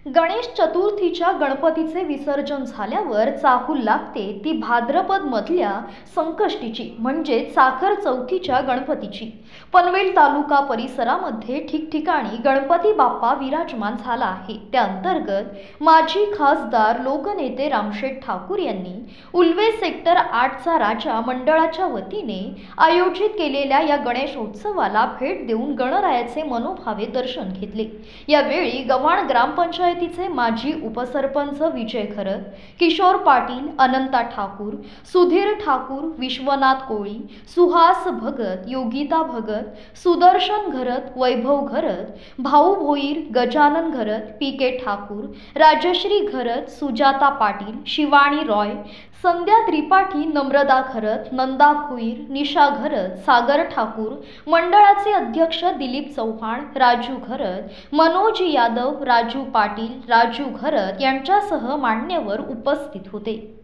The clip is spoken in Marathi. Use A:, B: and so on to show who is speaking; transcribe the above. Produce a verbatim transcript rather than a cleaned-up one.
A: गणेश चतुर्थीच्या गणपतीचे विसर्जन झाल्यावर चाहूल लागते ती भाद्रपद मधल्या संकष्टीची म्हणजे साखर चौथीच्या गणपतीची। पनवेल तालुका परिसरामध्ये ठिकठिकाणी गणपती बाप्पा विराजमान झाला आहे। त्या अंतर्गत माजी खासदार लोकनेते रामशेठ ठाकूर यांनी उल्वे सेक्टर आठ चा राजा मंडळाच्या वतीने आयोजित केलेल्या या गणेशोत्सवाला भेट देऊन गणरायाचे मनोभावे दर्शन घेतले। यावेळी गव्हाण ग्रामपंचायत तिचे माजी उपसरपंच विजय घरत, किशोर पाटील, अनंता ठाकूर, सुधीर ठाकूर, विश्वनाथ कोळी, सुहास भगत, योगिता भगत, सुदर्शन घरत, वैभव घरत, भाऊ भोईर, गजानन घरत, पी के ठाकूर, राजश्री घरत, सुजाता पाटील, शिवानी रॉय, संध्या त्रिपाठी, नम्रता घरत, नंदा भोईर, निशा घरत, सागर ठाकूर, मंडळाचे अध्यक्ष दिलीप चव्हाण, राजू घरत, मनोज यादव, राजू पाटील, राजू घरत यांच्यासह मान्यवर उपस्थित होते।